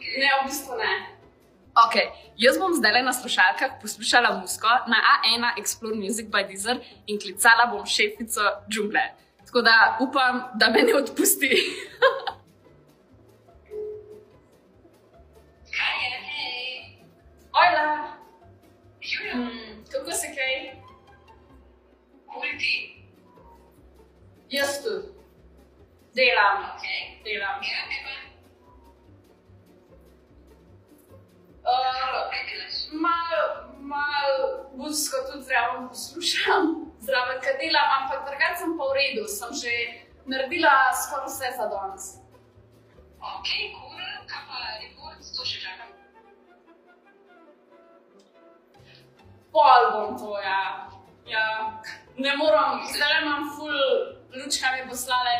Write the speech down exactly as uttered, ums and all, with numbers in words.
Ne, v bistvu ne. Ok, jaz bom zdaj na slušalkah poslušala muziko na A ena Explore Music by Deezer in klicala bom šefico džungle. Tako da upam, da me ne odpusti. Kaj je, hej? Ojla! Jujo, Hmm, kako se kaj? kul ti. Jaz tudi. Delam. Ok. Delam. Ja, kaj pa? Uh, Kaj delaš? Malo, malo muziko tudi zraven poslušam, zraven kad delam, ampak drugače sem pa v redu, sem že naredila skoraj vse za danes. Ok, kul, kaj pa rekord, to še čakam. Pol bom to, ja. Ja, ne moram, zdaj imam ful lučka mi poslala